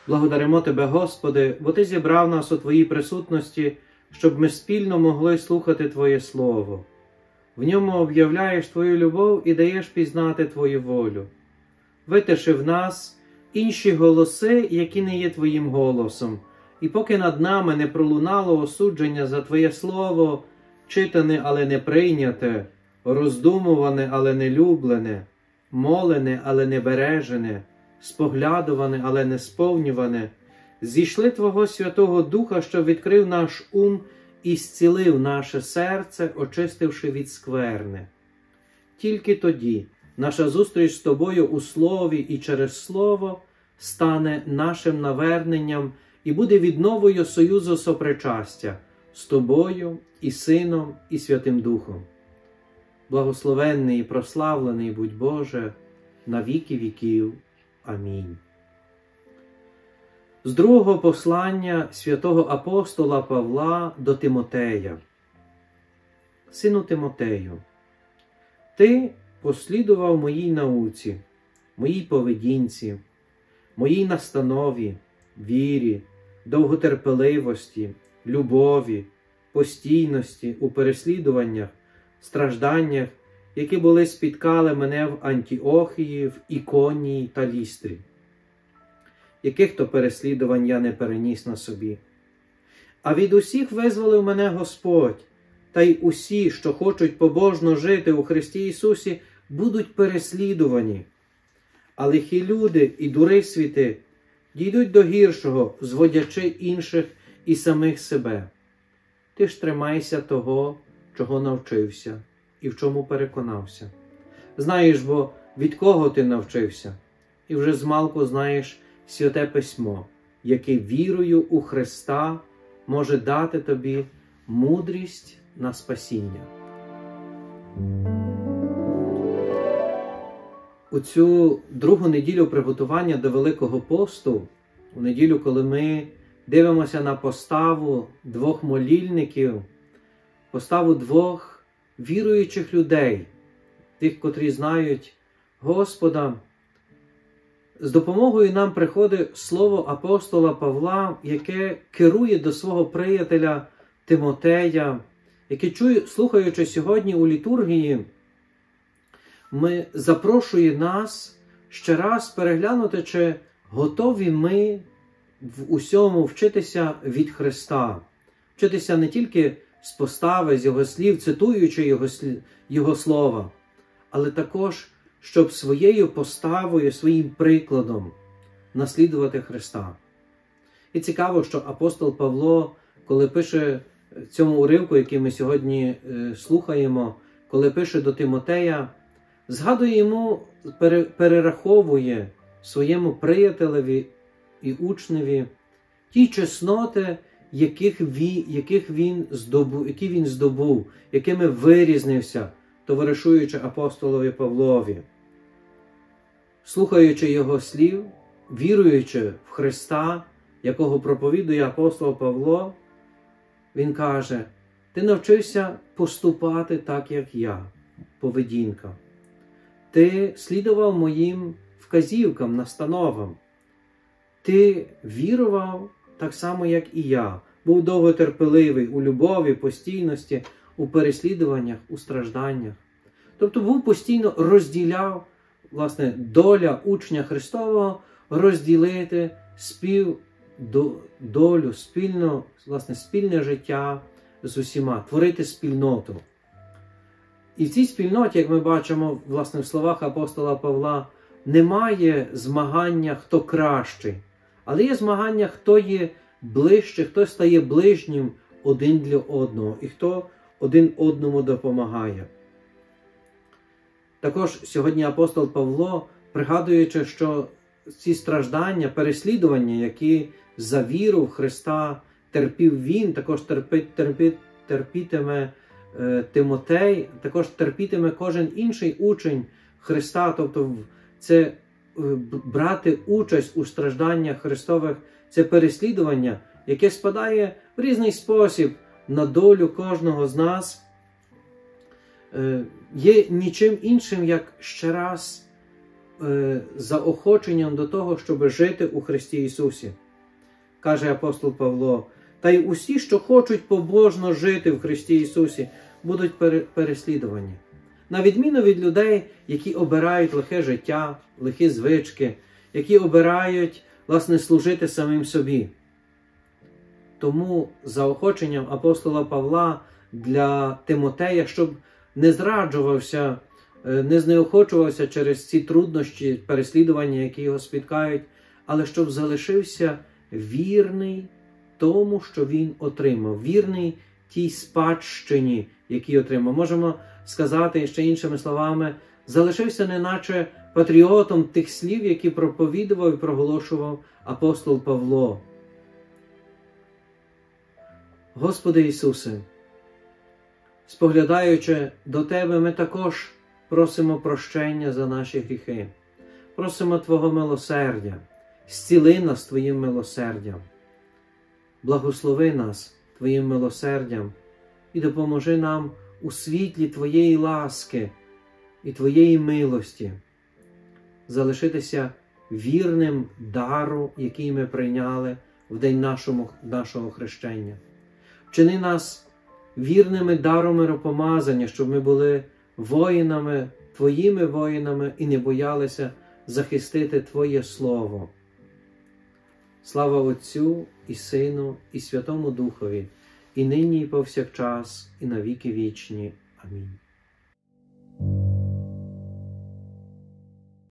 Благодаримо Тебе, Господи, бо Ти зібрав нас у Твоїй присутності, щоб ми спільно могли слухати Твоє Слово. В ньому об'являєш Твою любов і даєш пізнати Твою волю. Витиши в нас інші голоси, які не є Твоїм голосом, і поки над нами не пролунало осудження за Твоє Слово, читане, але не прийняте, роздумуване, але не люблене, молене, але не бережене, споглядуване, але не сповнюване, зійшли Твого Святого Духа, що відкрив наш ум і зцілив наше серце, очистивши від скверни. Тільки тоді наша зустріч з Тобою у Слові і через Слово стане нашим наверненням і буде відновою союзу сопричастя з Тобою і Сином і Святим Духом. Благословенний і прославлений будь Боже, на віки віків. Амінь. З другого послання святого апостола Павла до Тимотея. Сину Тимотею, ти послідував моїй науці, моїй поведінці, моїй настанові, вірі, довготерпеливості, любові, постійності у переслідуваннях, стражданнях, які були спіткали мене в Антіохії, в Іконії та Лістрі. Яких то переслідувань я не переніс на собі. А від усіх визволив мене Господь, та й усі, що хочуть побожно жити у Христі Ісусі, будуть переслідувані. А лихі люди і дури світи дійдуть до гіршого, зводячи інших і самих себе. Ти ж тримайся того, чого навчився і в чому переконався. Знаєш бо, від кого ти навчився, і вже змалку знаєш Святе Письмо, яке вірою у Христа може дати тобі мудрість на спасіння. У цю другу неділю приготування до Великого посту, у неділю, коли ми дивимося на поставу двох молільників, поставу двох віруючих людей, тих, котрі знають Господа, з допомогою нам приходить слово апостола Павла, яке керує до свого приятеля Тимотея, яке, слухаючи сьогодні у літургії, запрошує нас ще раз переглянути, чи готові ми в усьому вчитися від Христа. Вчитися не тільки з постави, з Його слів, цитуючи Його слова, але також, щоб своєю поставою, своїм прикладом наслідувати Христа. І цікаво, що апостол Павло, коли пише цьому уривку, який ми сьогодні слухаємо, коли пише до Тимотея, згадує йому, перераховує своєму приятелеві і учневі ті чесноти, які він здобув, якими вирізнився, товаришуючи апостолові Павлові. Слухаючи його слів, віруючи в Христа, якого проповідує апостол Павло, він каже: ти навчився поступати так, як я, поведінка. Ти слідував моїм вказівкам, настановам. Ти вірував так само, як і я. Був довготерпеливий у любові, постійності, у переслідуваннях, у стражданнях. Тобто був постійно розділяв, власне, доля учня Христового розділити долю, спільне життя з усіма, творити спільноту. І в цій спільноті, як ми бачимо, власне, в словах апостола Павла, немає змагання, хто кращий, але є змагання, хто є ближче, хто стає ближнім один для одного і хто один одному допомагає. Також сьогодні апостол Павло, пригадуючи, що ці страждання, переслідування, які за віру в Христа терпів він, також терпітиме Тимотей, також терпітиме кожен інший учень Христа, тобто це брати участь у стражданнях Христових, це переслідування, яке спадає в різний спосіб на долю кожного з нас, є нічим іншим, як ще раз заохоченням до того, щоб жити у Христі Ісусі. Каже апостол Павло, та й усі, що хочуть побожно жити в Христі Ісусі, будуть переслідувані. На відміну від людей, які обирають лихе життя, лихі звички, які обирають, власне, служити самим собі. Тому заохоченням апостола Павла для Тимотея, щоб не зраджувався, не знеохочувався через ці труднощі, переслідування, які його спіткають, але щоб залишився вірний тому, що він отримав, вірний тій спадщині, який отримав. Можемо сказати ще іншими словами, залишився неначе патріотом тих слів, які проповідував і проголошував апостол Павло. Господи Ісусе, споглядаючи до Тебе, ми також просимо прощення за наші гріхи. Просимо Твого милосердя, зціли нас Твоїм милосердям. Благослови нас Твоїм милосердям і допоможи нам у світлі Твоєї ласки і Твоєї милості залишитися вірним дару, який ми прийняли в день нашого хрещення. Вчини нас вірними даром миропомазання, щоб ми були воїнами, Твоїми воїнами і не боялися захистити Твоє Слово. Слава Отцю і Сину і Святому Духові, і нині, і повсякчас, і на віки вічні. Амінь.